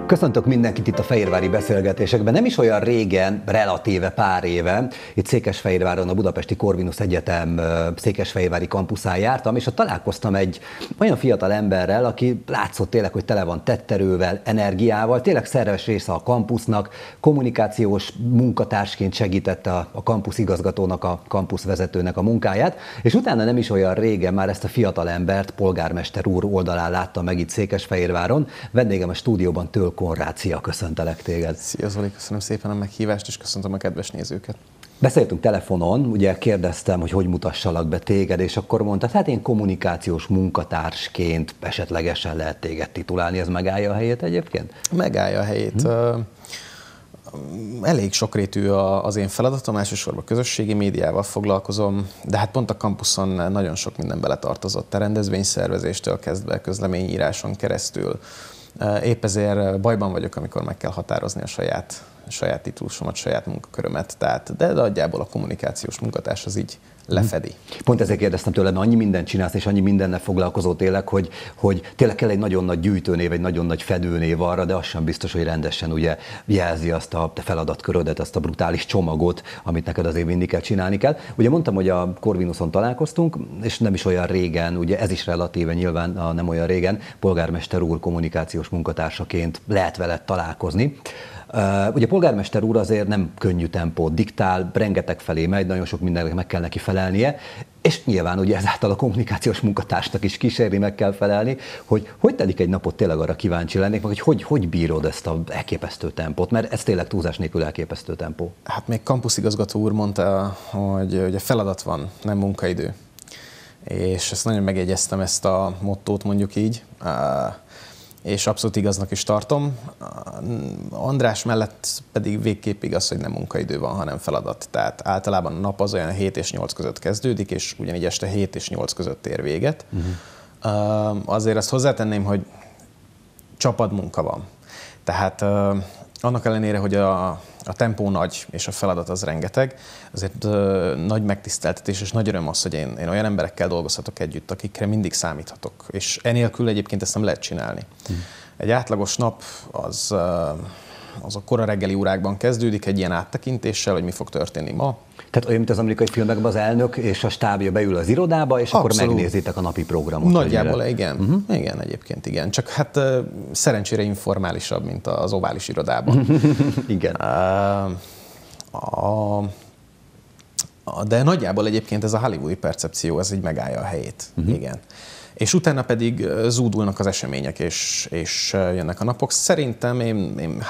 Köszöntök mindenkit itt a fehérvári beszélgetésekben. Nem is olyan régen, relatíve pár éve, itt Székesfehérváron a Budapesti Corvinus Egyetem székesfehérvári kampuszán jártam, és ott találkoztam egy olyan fiatal emberrel, aki látszott tényleg, hogy tele van tetterővel, energiával, tényleg szerves része a kampusznak, kommunikációs munkatársként segítette a kampusz igazgatónak, a kampusz vezetőnek a munkáját, és utána nem is olyan régen már ezt a fiatal embert polgármester úr oldalán láttam meg itt Székesfehérváron. Vendégem a stúdióban Töll Konrád. Szia, köszöntelek téged. Szia Zoli, köszönöm szépen a meghívást, és köszöntöm a kedves nézőket. Beszéltünk telefonon, ugye kérdeztem, hogy mutassalak be téged, és akkor mondtad, hát én kommunikációs munkatársként esetlegesen lehet téged titulálni, ez megállja a helyét egyébként? Megállja a helyét. Elég sokrétű az én feladatom, elsősorban közösségi médiával foglalkozom, de hát pont a kampuszon nagyon sok minden beletartozott, a rendezvényszervezéstől kezdve közleményíráson keresztül. Épp ezért bajban vagyok, amikor meg kell határozni a saját titulusomat, saját munkakörömet, de nagyjából a kommunikációs munkatárs az így lefedi. Pont ezért kérdeztem tőled, mert annyi mindent csinálsz, és annyi mindennel foglalkozol tényleg, hogy tényleg kell egy nagyon nagy gyűjtőnév, egy nagyon nagy fedőnév arra, de az sem biztos, hogy rendesen ugye jelzi azt a te feladatkörödet, azt a brutális csomagot, amit neked azért mindig kell csinálni kell. Ugye mondtam, hogy a Corvinuson találkoztunk, és nem is olyan régen, ugye ez is relatíve nyilván nem olyan régen, polgármester úr kommunikációs munkatársaként lehet veled találkozni. Ugye a polgármester úr azért nem könnyű tempót diktál, rengeteg felé megy, nagyon sok mindennek meg kell neki felelnie, és nyilván ugye ezáltal a kommunikációs munkatársnak is kísérni meg kell felelni, hogy telik egy napot, tényleg arra kíváncsi lennék, meg hogy bírod ezt az elképesztő tempót, mert ez tényleg túlzás nélkül elképesztő tempó. Hát még kampuszigazgató úr mondta, hogy a feladat van, nem munkaidő. És ezt nagyon megjegyeztem, ezt a mottót mondjuk így. És abszolút igaznak is tartom. András mellett pedig végképp igaz, hogy nem munkaidő van, hanem feladat. Tehát általában a nap az olyan 7 és 8 között kezdődik, és ugyanígy este 7 és 8 között ér véget. Azért azt hozzátenném, hogy csapatmunka van. Tehát annak ellenére, hogy a tempó nagy, és a feladat az rengeteg, azért nagy megtiszteltetés és nagy öröm az, hogy én olyan emberekkel dolgozhatok együtt, akikre mindig számíthatok. És enélkül egyébként ezt nem lehet csinálni. Egy átlagos nap az a kora reggeli órákban kezdődik egy ilyen áttekintéssel, hogy mi fog történni ma. Tehát olyan, mint az amerikai filmekben az elnök és a stábja beül az irodába, és abszolút. Akkor megnézitek a napi programot. Nagyjából igen. Igen, egyébként igen. Csak hát szerencsére informálisabb, mint az ovális irodában. Igen. De nagyjából egyébként ez a hollywoodi percepció, ez így megállja a helyét. Igen. És utána pedig zúdulnak az események, és jönnek a napok. Szerintem én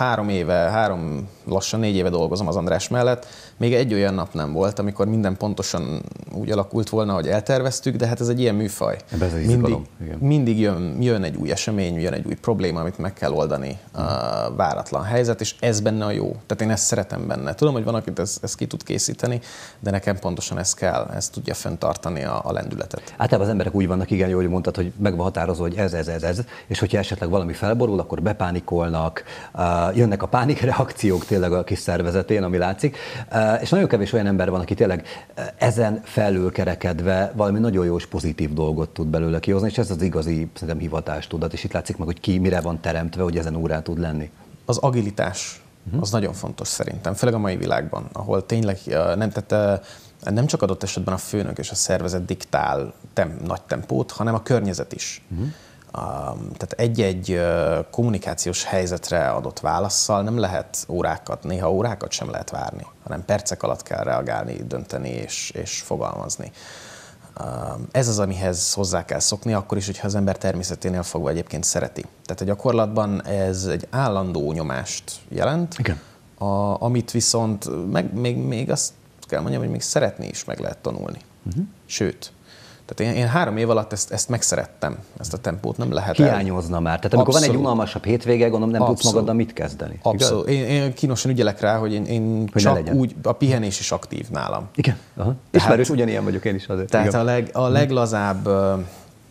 3 4 éve dolgozom az András mellett. Még egy olyan nap nem volt, amikor minden pontosan úgy alakult volna, hogy elterveztük, de hát ez egy ilyen műfaj. Mindig jön egy új esemény, jön egy új probléma, amit meg kell oldani, váratlan helyzet, és ez benne a jó. Tehát én ezt szeretem benne. Tudom, hogy van, akit ezt ki tud készíteni, de nekem pontosan ez kell, ez tudja fenntartani a lendületet. Általában az emberek úgy vannak, igen, jól mondtad, hogy meg van határozva, hogy ez, és hogyha esetleg valami felborul, akkor bepánikolnak, jönnek a pánikreakciók tényleg a kis szervezetén, ami látszik, és nagyon kevés olyan ember van, aki tényleg ezen felülkerekedve valami nagyon jó és pozitív dolgot tud belőle kihozni, és ez az igazi, szerintem hivatástudat, és itt látszik meg, hogy ki mire van teremtve, hogy ezen órán tud lenni. Az agilitás, az nagyon fontos szerintem, főleg a mai világban, ahol tényleg nem csak adott esetben a főnök és a szervezet diktál nagy tempót, hanem a környezet is. Tehát egy-egy kommunikációs helyzetre adott válasszal nem lehet órákat, néha órákat sem lehet várni, hanem percek alatt kell reagálni, dönteni és fogalmazni. Ez az, amihez hozzá kell szokni, akkor is, hogyha az ember természeténél fogva egyébként szereti. Tehát a gyakorlatban ez egy állandó nyomást jelent, igen. Amit viszont még azt kell mondjam, hogy még szeretni is meg lehet tanulni. Sőt, tehát én 3 év alatt ezt megszerettem, ezt a tempót nem lehet hiányozna már. Tehát amikor van egy unalmasabb hétvége, gondolom nem tudsz magaddal mit kezdeni. Abszolút. Én kínosan ügyelek rá, hogy én hogy csak úgy, a pihenés is aktív nálam. Igen. Ismerős, ugyanilyen vagyok én is azért. Tehát a leglazább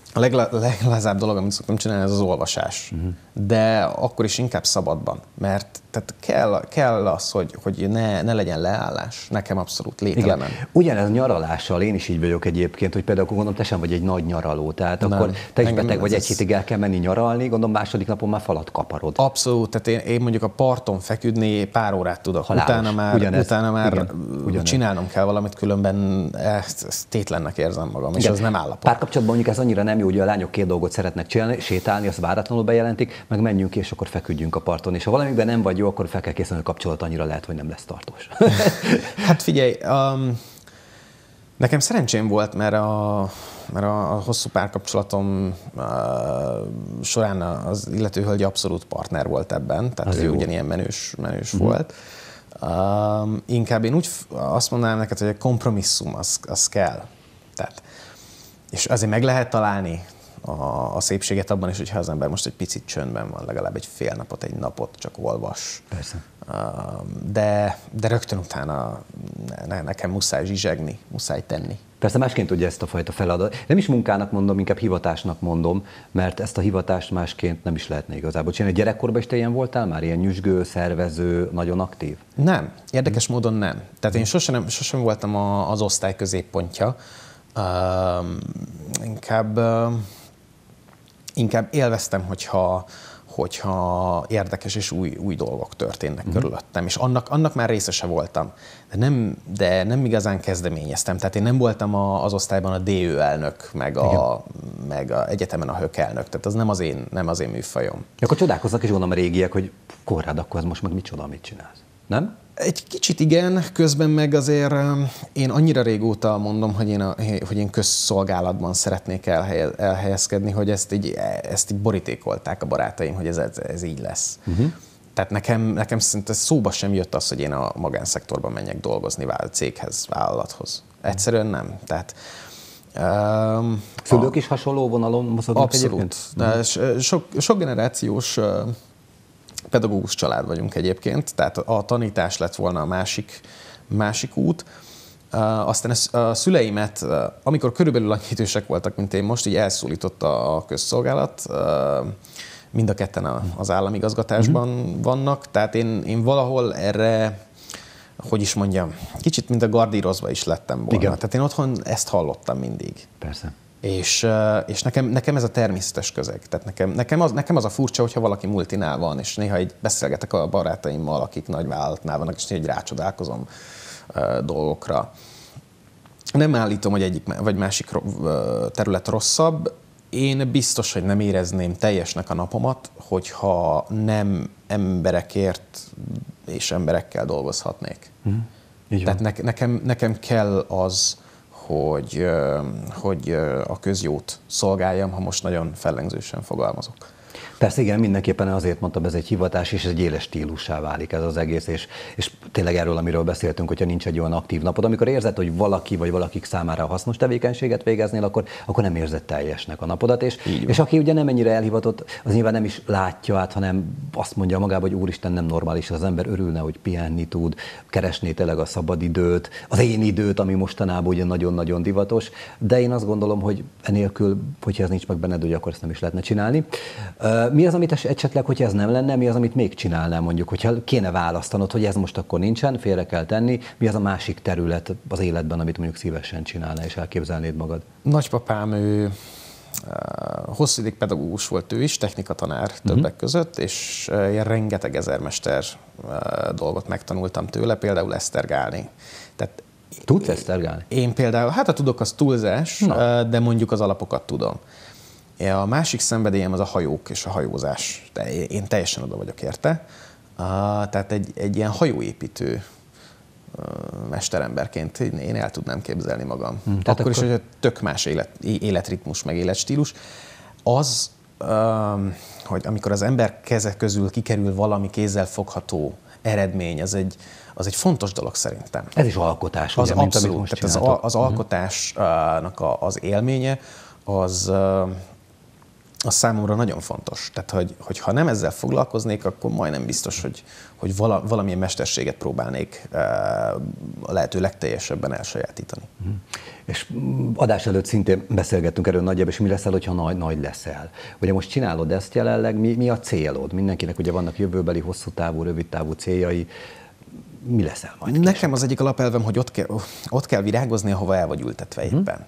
A leglazább dolog, amit szoktam csinálni, ez az olvasás. De akkor is inkább szabadban, mert tehát kell az, hogy ne legyen leállás. Nekem abszolút lételemem. Igen. Ugyanez nyaralással, én is így vagyok egyébként, hogy például gondolom, te sem vagy egy nagy nyaraló, tehát nem, akkor te is beteg vagy, egy hétig el kell menni nyaralni, gondolom második napon már falat kaparod. Abszolút, tehát én mondjuk a parton feküdni pár órát tudok. Halálos. Utána már igen, csinálnom kell valamit, különben ezt tétlennek érzem magam, és az nem állapot. Párkapcsolatban mondjuk ez annyira nem jó, hogy a lányok két dolgot szeretnek csinálni, sétálni, azt váratlanul bejelentik, meg menjünk ki, és akkor feküdjünk a parton. És ha valamiben nem vagy jó, akkor fel kell készülni, a kapcsolat annyira lehet, hogy nem lesz tartós. Hát figyelj, nekem szerencsém volt, mert a hosszú párkapcsolatom során az illető hölgy abszolút partner volt ebben, tehát ő ugyanilyen menős volt. Inkább én úgy azt mondanám neked, hogy a kompromisszum az kell. Tehát, és azért meg lehet találni a szépséget abban is, hogyha az ember most egy picit csöndben van, legalább egy fél napot, egy napot csak olvas. Persze. De rögtön utána nekem muszáj zsizsegni, muszáj tenni. Persze másként ugye ezt a fajta feladat. Nem is munkának mondom, inkább hivatásnak mondom, mert ezt a hivatást másként nem is lehetne igazából csinálni. Gyerekkorban is te ilyen voltál már? Ilyen nyüzsgő, szervező, nagyon aktív? Nem. Érdekes módon nem. Tehát én sosem voltam az osztály középpontja. Inkább élveztem, hogyha érdekes és új dolgok történnek körülöttem, és annak már részese voltam. De nem igazán kezdeményeztem. Tehát én nem voltam az osztályban a DÖ elnök, meg a egyetemen a HÖK elnök. Tehát az nem az én műfajom. Akkor csodálkoznak is gondolom a régiek, hogy Konrád, akkor ez most meg micsoda, mit csinálsz? Nem? Egy kicsit igen, közben meg azért én annyira régóta mondom, hogy én közszolgálatban szeretnék elhelyezkedni, hogy ezt így borítékolták a barátaim, hogy ez így lesz. Tehát nekem szinte szóba sem jött az, hogy én a magánszektorban menjek dolgozni céghez, vállalathoz. Egyszerűen nem. Tehát, szülők is hasonló vonalon mozognak abszolút. egyébként? Sok generációs pedagógus család vagyunk egyébként, tehát a tanítás lett volna a másik út. Aztán a szüleimet, amikor körülbelül annyi idősek voltak, mint én most, így elszólította a közszolgálat. Mind a ketten az államigazgatásban vannak, tehát én valahol erre, hogy is mondjam, kicsit mint a gardírozva is lettem volna. Igen. Tehát én otthon ezt hallottam mindig. Persze. És nekem ez a természetes közeg. Tehát nekem az a furcsa, hogyha valaki multinál van, és néha így beszélgetek a barátaimmal, akik nagy vállalatnál vannak, és néha így rácsodálkozom dolgokra. Nem állítom, hogy egyik vagy másik terület rosszabb. Én biztos, hogy nem érezném teljesnek a napomat, hogyha nem emberekért és emberekkel dolgozhatnék. Tehát nekem kell az, hogy a közjót szolgáljam, ha most nagyon fellengzősen fogalmazok. Persze igen, mindenképpen azért mondtam, ez egy hivatás, és ez egy éles stílussá válik ez az egész, és tényleg erről, amiről beszéltünk, hogyha nincs egy olyan aktív napod, amikor érzed, hogy valaki vagy valakik számára hasznos tevékenységet végeznél, akkor nem érzed teljesnek a napodat, és aki ugye nem ennyire elhivatott, az nyilván nem is látja át, hanem azt mondja magába, hogy úristen, nem normális, az ember örülne, hogy pihenni tud, keresné tényleg a szabadidőt, az én időt, ami mostanában ugye nagyon-nagyon divatos, de én azt gondolom, hogy enélkül, hogyha ez nincs meg benned, hogy akkor ezt nem is lehetne csinálni. Mi az, amit esetleg, hogyha ez nem lenne, mi az, amit még csinálnál mondjuk, hogyha kéne választanod, hogy ez most akkor nincsen, félre kell tenni, mi az a másik terület az életben, amit mondjuk szívesen csinálnál és elképzelnéd magad? Nagypapám, ő hosszú ideig pedagógus volt ő is, technikatanár többek között, és ilyen rengeteg ezermester dolgot megtanultam tőle, például esztergálni. Tehát tudsz esztergálni? Én például, hát a tudok, az túlzás, de mondjuk az alapokat tudom. A másik szenvedélyem az a hajók és a hajózás. Én teljesen oda vagyok érte. Tehát egy ilyen hajóépítő mesteremberként én el tudnám képzelni magam. Akkor is, hogy tök más életritmus, meg életstílus. Az, hogy amikor az ember keze közül kikerül valami kézzelfogható eredmény, az egy fontos dolog szerintem. Ez is alkotás, az ugye, abszolút, mint amit most tehát az alkotásnak az élménye, az az számomra nagyon fontos. Tehát, hogy ha nem ezzel foglalkoznék, akkor majdnem biztos, hogy valamilyen mesterséget próbálnék a lehető legteljesebben elsajátítani. És adás előtt szintén beszélgettünk erről nagyjából, és mi leszel, hogyha nagy leszel. Ugye most csinálod ezt jelenleg, mi a célod? Mindenkinek ugye vannak jövőbeli, hosszú távú, rövid távú céljai. Mi leszel majd? Nekem az egyik alapelvem, hogy ott kell virágozni, ahova el vagy ültetve éppen.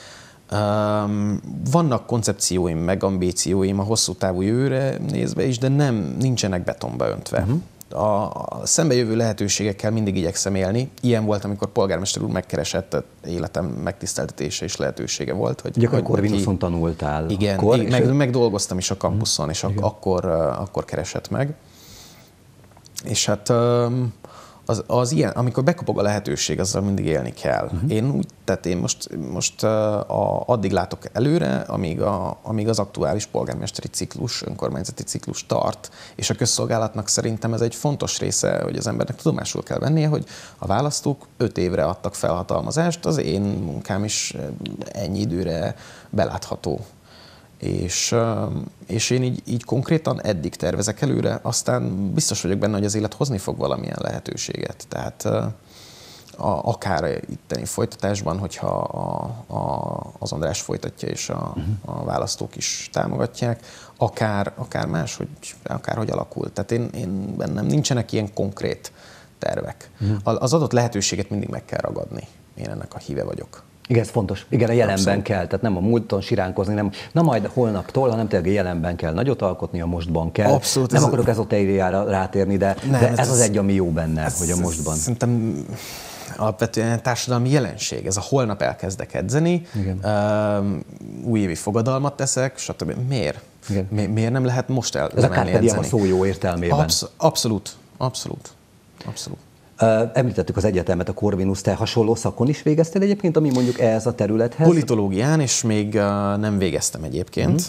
Vannak koncepcióim, meg ambícióim a hosszú távú jövőre nézve is, de nincsenek betonba öntve. A szembejövő lehetőségekkel mindig igyekszem élni. Ilyen volt, amikor polgármester úr megkeresett, életem megtiszteltetése és lehetősége volt. Ugye akkor Corvinuson tanultál. Igen, meg dolgoztam is a kampuszon, és akkor keresett meg. És hát az ilyen, amikor bekopog a lehetőség, azzal mindig élni kell. Én most addig látok előre, amíg az aktuális polgármesteri ciklus, önkormányzati ciklus tart, és a közszolgálatnak szerintem ez egy fontos része, hogy az embernek tudomásul kell vennie, hogy a választók 5 évre adtak felhatalmazást, az én munkám is ennyi időre belátható. És én így konkrétan eddig tervezek előre, aztán biztos vagyok benne, hogy az élet hozni fog valamilyen lehetőséget. Tehát akár itteni folytatásban, hogyha az András folytatja, és a választók is támogatják, akár máshogy, akárhogy alakul. Tehát én bennem nincsenek ilyen konkrét tervek. Az adott lehetőséget mindig meg kell ragadni. Én ennek a híve vagyok. Igen, ez fontos. Igen, a jelenben Abszolút. kell, tehát nem a múlton siránkozni, nem majd holnaptól, hanem tényleg a jelenben kell nagyot alkotni, a mostban kell. Abszolút, nem akarok ezotériára rátérni, de ez az egy, ami jó benne, hogy a mostban. Szerintem alapvetően társadalmi jelenség. Ez a holnap elkezdek edzeni, újévi fogadalmat teszek, stb. Miért? Miért nem lehet most elmenni edzeni? Ez a Carpe Diem a szó jó értelmében. Abszolút. Említettük az egyetemet, a Corvinus, te hasonló szakon is végeztél egyébként, ami mondjuk ehhez a területhez? Politológián, és még nem végeztem egyébként,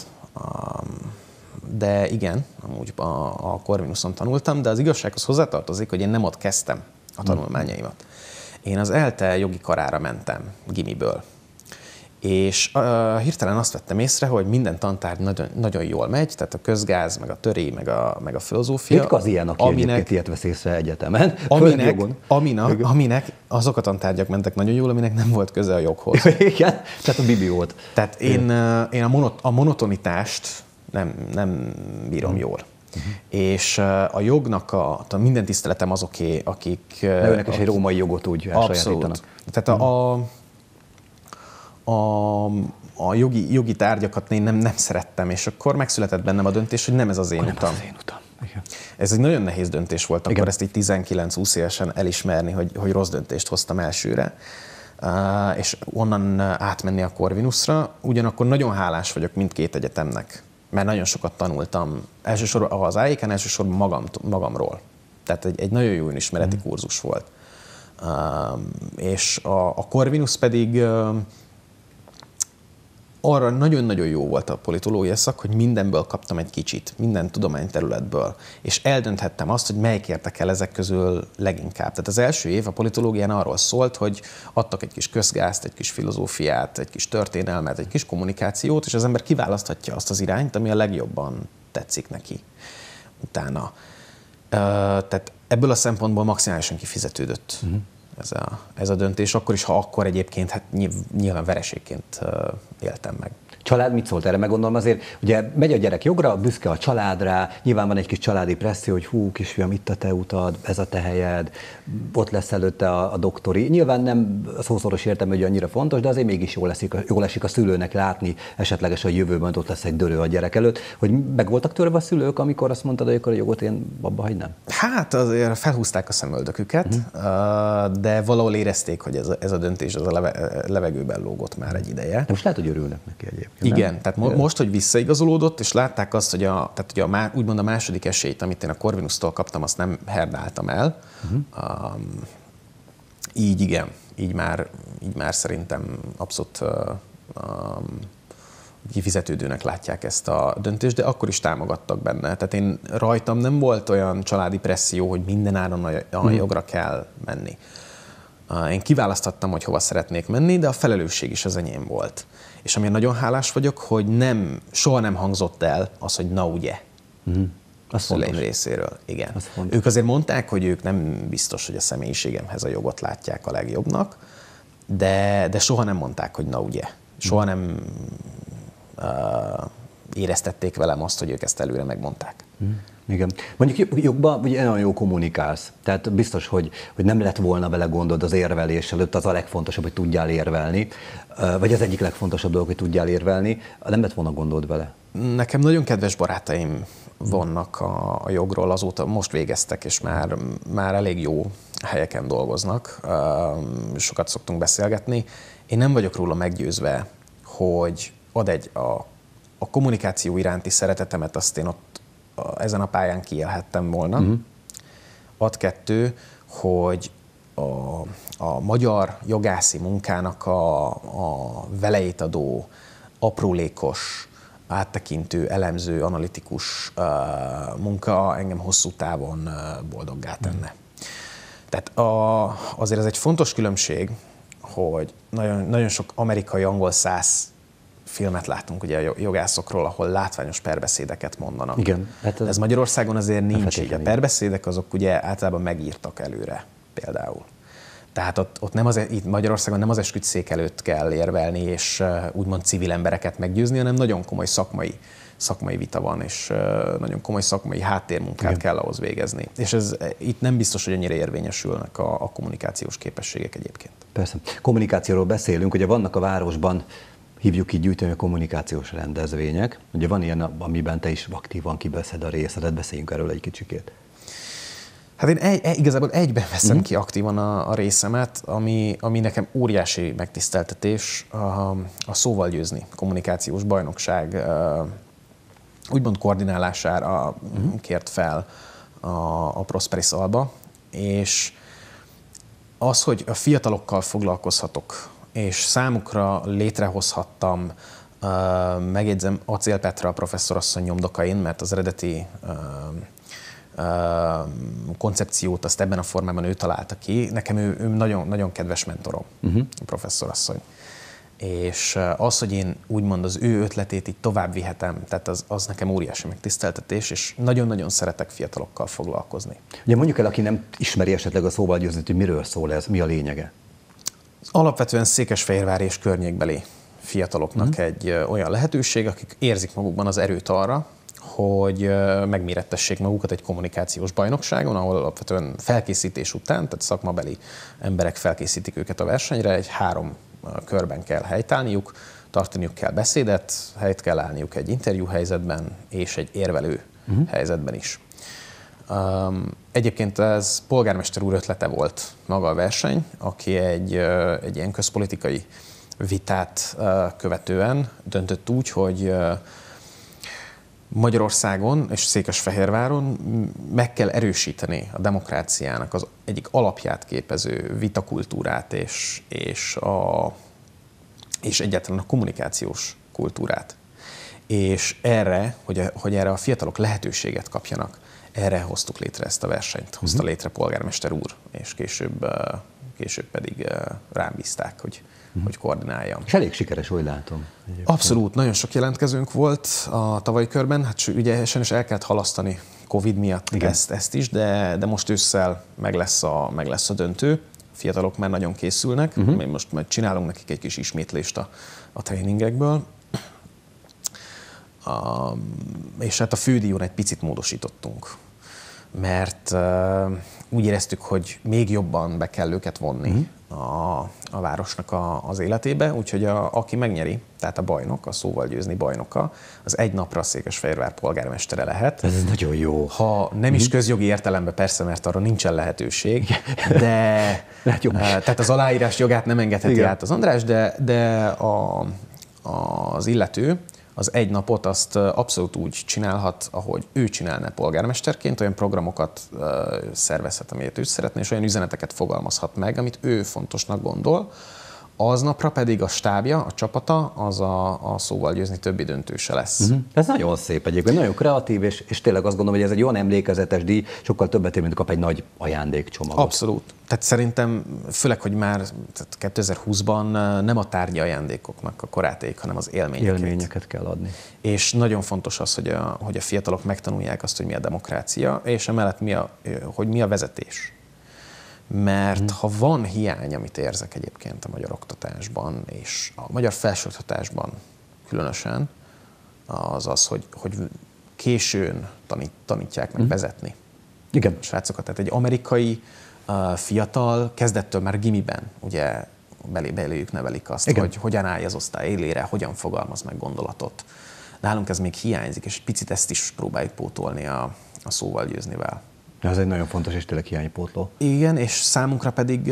de igen, amúgy a Corvinuson tanultam, de az igazsághoz hozzátartozik, hogy én nem ott kezdtem a tanulmányaimat. Én az ELTE jogi karára mentem gimiből. És hirtelen azt vettem észre, hogy minden tantárgy nagyon, nagyon jól megy, tehát a közgáz, meg a töri, meg a filozófia. Ritka az ilyen, aki egyébként ilyet vesz észre egyetemen. Aminek azok a tantárgyak mentek nagyon jól, aminek nem volt köze a joghoz. Igen, tehát a bibi volt. Tehát én a monotonitást nem bírom jól. És a jognak a minden tiszteletem azoké, akik... De őnek is egy római jogot úgy elsajátítanak. Tehát a jogi tárgyakat én nem szerettem, és akkor megszületett bennem a döntés, hogy nem ez az én utam. Igen. Ez egy nagyon nehéz döntés volt, akkor Igen. ezt így 19-20 évesen elismerni, hogy rossz döntést hoztam elsőre, és onnan átmenni a Corvinusra. Ugyanakkor nagyon hálás vagyok mindkét egyetemnek, mert nagyon sokat tanultam, elsősorban az AIK-en, elsősorban magamról. Tehát egy nagyon jó önismereti kurzus volt. És a Corvinus pedig arra nagyon-nagyon jó volt a politológia szak, hogy mindenből kaptam egy kicsit, minden tudományterületből, és eldönthettem azt, hogy melyik érdekel ezek közül leginkább. Tehát az első év a politológián arról szólt, hogy adtak egy kis közgázt, egy kis filozófiát, egy kis történelmet, egy kis kommunikációt, és az ember kiválaszthatja azt az irányt, ami a legjobban tetszik neki utána. Tehát ebből a szempontból maximálisan kifizetődött ez a döntés, akkor is, ha akkor egyébként hát nyilván vereségként éltem meg. Család mit szólt erre? Meg gondolom azért, ugye megy a gyerek jogra, büszke a családra, nyilván van egy kis családi presszió, hogy hú, kisfiam, itt a te utad, ez a te helyed, ott lesz előtte a doktori. Nyilván nem szószoros értelme, hogy annyira fontos, de azért mégis jól esik a szülőnek látni esetlegesen a jövőben, ott lesz egy dörő a gyerek előtt, hogy meg voltak törve a szülők, amikor azt mondtad, hogy akkor a jogot én abba hagynám? Hát azért felhúzták a szemöldöküket, de valahol érezték, hogy ez a döntés az a levegőben lógott már egy ideje. De most lehet, hogy örülnek neki egyébként. Igen, nem? tehát most, hogy visszaigazolódott, és látták azt, hogy úgymond a második esélyt, amit én a Corvinustól kaptam, azt nem herdáltam el. Így igen, így már szerintem abszolút kifizetődőnek látják ezt a döntést, de akkor is támogattak benne. Tehát én rajtam nem volt olyan családi presszió, hogy minden áron a jogra kell menni. Én kiválaszthattam, hogy hova szeretnék menni, de a felelősség is az enyém volt. És amilyen nagyon hálás vagyok, hogy soha nem hangzott el az, hogy na ugye. A szüleim részéről. Igen. Ők azért mondták, hogy ők nem biztos, hogy a személyiségemhez a jogot látják a legjobbnak, de soha nem mondták, hogy na ugye. Soha nem éreztették velem azt, hogy ők ezt előre megmondták. Igen. Mondjuk jogban ugye nagyon jó kommunikálsz. Tehát biztos, hogy nem lett volna vele gondod az érvelés előtt, az a legfontosabb, hogy tudjál érvelni, vagy az egyik legfontosabb dolog, hogy tudjál érvelni, nem lett volna gondod vele. Nekem nagyon kedves barátaim vannak a jogról, azóta most végeztek, és már elég jó helyeken dolgoznak, sokat szoktunk beszélgetni. Én nem vagyok róla meggyőzve, hogy a kommunikáció iránti szeretetemet azt én ott ezen a pályán kiélhettem volna. Ad kettő, hogy a magyar jogászi munkának a velejét adó, aprólékos, áttekintő, elemző, analitikus munka engem hosszú távon boldoggá tenne. Tehát azért ez egy fontos különbség, hogy nagyon, nagyon sok amerikai angol száz filmet látunk ugye a jogászokról, ahol látványos perbeszédeket mondanak. Igen, hát ez Magyarországon azért nincs így. A perbeszédek azok ugye általában megírtak előre például. Tehát ott nem itt Magyarországon nem az esküdtszék előtt kell érvelni, és úgymond civil embereket meggyőzni, hanem nagyon komoly szakmai vita van, és nagyon komoly szakmai háttérmunkát kell ahhoz végezni. És itt nem biztos, hogy annyira érvényesülnek a kommunikációs képességek egyébként. Persze. Kommunikációról beszélünk, ugye vannak a városban, hívjuk így gyűjtői kommunikációs rendezvények. Ugye van ilyen, amiben te is aktívan kiveszed a részedet, beszéljünk erről egy kicsikét. Hát én igazából egyben veszem ki aktívan a részemet, ami nekem óriási megtiszteltetés, a Szóval győzni kommunikációs bajnokság úgymond koordinálására kért fel a Prosperis Alba, és az, hogy a fiatalokkal foglalkozhatok, és számukra létrehozhattam, megjegyzem, Acél Petra professzorasszony nyomdokain, mert az eredeti koncepciót azt ebben a formában ő találta ki. Nekem ő nagyon, nagyon kedves mentorom, a professzorasszony. És az, hogy én úgymond az ő ötletét így tovább vihetem, tehát az nekem óriási megtiszteltetés, és nagyon-nagyon szeretek fiatalokkal foglalkozni. Ugye mondjuk el, aki nem ismeri esetleg a Szóval győzni, hogy miről szól ez, mi a lényege? Alapvetően Székesfehérvár és környékbeli fiataloknak egy olyan lehetőség, akik érzik magukban az erőt arra, hogy megmérettessék magukat egy kommunikációs bajnokságon, ahol alapvetően felkészítés után, tehát szakmabeli emberek felkészítik őket a versenyre, egy 3 körben kell helytállniuk, tartaniuk kell beszédet, helyt kell állniuk egy interjú helyzetben és egy érvelő helyzetben is. Egyébként ez polgármester úr ötlete volt maga a verseny, aki egy ilyen közpolitikai vitát követően döntött úgy, hogy Magyarországon és Székesfehérváron meg kell erősíteni a demokráciának az egyik alapját képező vitakultúrát és egyáltalán a kommunikációs kultúrát. És erre, hogy erre a fiatalok lehetőséget kapjanak, erre hoztuk létre ezt a versenyt, hozta létre polgármester úr, és később pedig rám bízták, hogy koordináljam. És elég sikeres, úgy látom. Egyébként. Abszolút, nagyon sok jelentkezőnk volt a tavalyi körben, hát ugye sajnos el kellett halasztani Covid miatt ezt is, de most ősszel meg lesz a döntő. A fiatalok már nagyon készülnek, mi most majd csinálunk nekik egy kis ismétlést a tréningekből. És hát a fődíjon egy picit módosítottunk, mert úgy éreztük, hogy még jobban be kell őket vonni a városnak az életébe, úgyhogy aki megnyeri, tehát a bajnok, a Szóval győzni bajnoka, az egy napra a Székesfehérvár polgármestere lehet. Ez nagyon jó. Ha nem is közjogi értelemben, persze, mert arra nincsen lehetőség, de tehát az aláírás jogát nem engedheti át az András, de az illető az egy napot azt abszolút úgy csinálhat, ahogy ő csinálna polgármesterként, olyan programokat szervezhet, amilyet ő szeretne, és olyan üzeneteket fogalmazhat meg, amit ő fontosnak gondol, Aznapra pedig a stábja, a csapata, az a szóval győzni többi döntőse lesz. Ez nagyon szép egyébként, nagyon kreatív, és tényleg azt gondolom, hogy ez egy olyan emlékezetes díj, sokkal többet ér, mint kap egy nagy ajándékcsomagot. Abszolút. Tehát szerintem, főleg, hogy már 2020-ban nem a tárgyi ajándékoknak a koráték, hanem az élményeket kell adni. És nagyon fontos az, hogy a fiatalok megtanulják azt, hogy mi a demokrácia, és emellett hogy mi a vezetés. Mert ha van hiány, amit érzek egyébként a magyar oktatásban, és a magyar felsőoktatásban különösen, az az, hogy későn tanítják meg vezetni. Igen. A srácokat. Tehát egy amerikai fiatal kezdettől már gimiben ugye beléjük nevelik azt, igen, hogy hogyan állj az osztály élére, hogyan fogalmaz meg gondolatot. Nálunk ez még hiányzik, és picit ezt is próbáljuk pótolni a szóval győznivel. Ez egy nagyon fontos és tényleg hiánypótló. Igen, és számunkra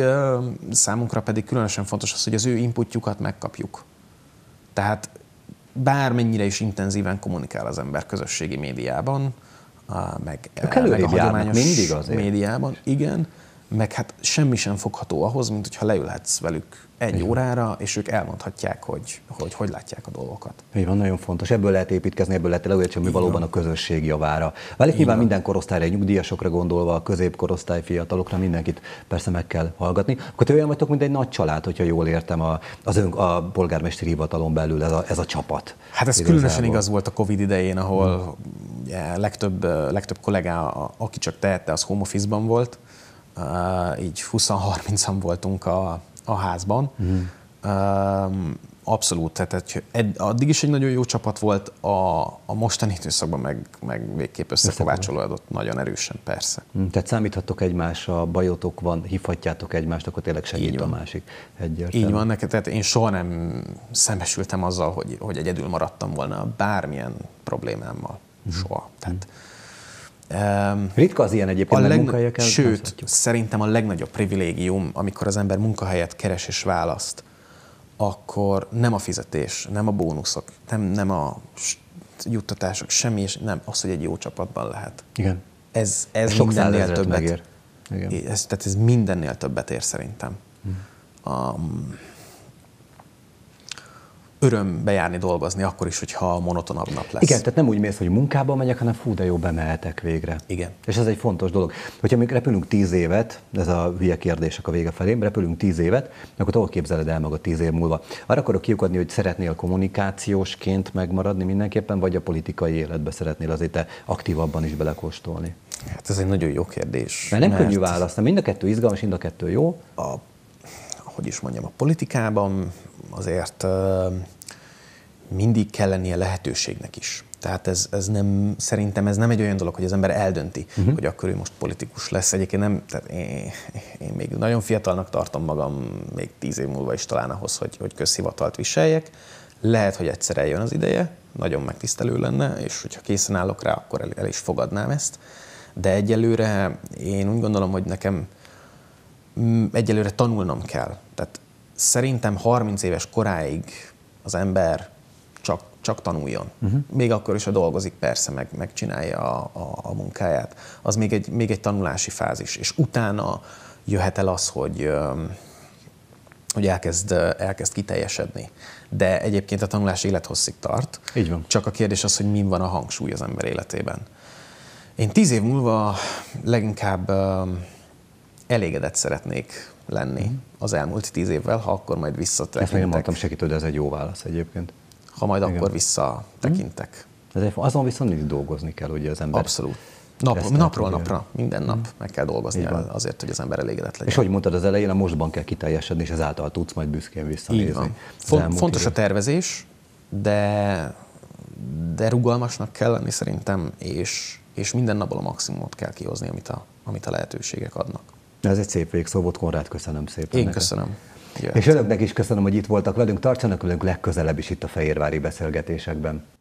pedig különösen fontos az, hogy az ő inputjukat megkapjuk. Tehát bármennyire is intenzíven kommunikál az ember közösségi médiában, meg a hagyományos mindig azért. médiában, igen, meg hát semmi sem fogható ahhoz, mint hogyha leülhetsz velük egy órára, és ők elmondhatják, hogy látják a dolgokat. Így van, nagyon fontos. Ebből lehet építkezni, ebből lehet leülni, valóban a közösség javára. Válik nyilván minden korosztályra, nyugdíjasokra gondolva, a középkorosztály, fiatalokra, mindenkit persze meg kell hallgatni. Akkor te olyan vagytok, mint egy nagy család, hogyha jól értem, a polgármesteri hivatalon belül ez a csapat. Hát ez különösen igaz volt a Covid idején, ahol ugye, legtöbb kollégá, aki csak tehette, az home office-ban volt. Így 20-30-an voltunk a házban. Abszolút, tehát addig is egy nagyon jó csapat volt, a mostani időszakban meg végképp összekovácsolódott nagyon erősen, persze. Tehát számíthattok egymásra, bajotok van, hívhatjátok egymást, akkor tényleg segít a másik. Egyértelmű. Így van, tehát én soha nem szembesültem azzal, hogy egyedül maradtam volna bármilyen problémámmal. Soha. Tehát, ritka az ilyen egyébként munkahelyeken? Sőt, szerintem a legnagyobb privilégium, amikor az ember munkahelyet keres és választ, akkor nem a fizetés, nem a bónuszok, nem a juttatások, semmi, és nem az, hogy egy jó csapatban lehet. Igen. Ez mindennél többet. Megér. Igen. Tehát ez mindennél többet ér szerintem. Öröm bejárni dolgozni, akkor is, hogyha monotonabb nap lesz. Igen, tehát nem úgy mész, hogy munkába megyek, hanem fú, de jó, bemehetek végre. Igen. És ez egy fontos dolog. Hogyha még repülünk 10 évet, ez a hülye kérdések a vége felé, repülünk 10 évet, akkor hol képzeled el magad 10 év múlva? Arra akarok kiukadni, hogy szeretnél kommunikációsként megmaradni mindenképpen, vagy a politikai életbe szeretnél azért te aktívabban is belekóstolni? Hát ez egy nagyon jó kérdés. Mert nem könnyű választani, mind a kettő izgalmas, mind a kettő jó. Hogy is mondjam, a politikában azért mindig kell lennie lehetőségnek is. Tehát szerintem ez nem egy olyan dolog, hogy az ember eldönti, hogy akkor ő most politikus lesz. Egyébként nem, tehát én még nagyon fiatalnak tartom magam, még 10 év múlva is talán ahhoz, hogy közhivatalt viseljek. Lehet, hogy egyszer eljön az ideje, nagyon megtisztelő lenne, és hogyha készen állok rá, akkor el is fogadnám ezt. De egyelőre én úgy gondolom, hogy nekem egyelőre tanulnom kell. Tehát szerintem 30 éves koráig az ember csak tanuljon. Még akkor is, ha dolgozik, persze, megcsinálja a munkáját. Az még egy tanulási fázis. És utána jöhet el az, hogy elkezd kiteljesedni. De egyébként a tanulás élethosszig tart. Így van. Csak a kérdés az, hogy min van a hangsúly az ember életében. Én 10 év múlva leginkább elégedett szeretnék lenni az elmúlt 10 évvel, ha akkor majd visszatekintek. Ezt még nem mondtam segítő, de ez egy jó válasz egyébként. Ha majd igen, akkor visszatekintek. Azon viszont mindig dolgozni kell, ugye az ember. Abszolút. Napról napra, minden nap meg kell dolgozni azért, hogy az ember elégedett legyen. És hogy mondtad az elején, a mostban kell kiteljesedni, és ezáltal tudsz majd büszkén visszanézni. Így van. Fontos a tervezés, de rugalmasnak kell lenni szerintem, és minden napból a maximumot kell kihozni, amit a lehetőségek adnak. Ez egy szép végszó volt, Konrád, köszönöm szépen. Én köszönöm. És önöknek is köszönöm, hogy itt voltak velünk, tartsanak velünk legközelebb is itt a Fehérvári Beszélgetésekben.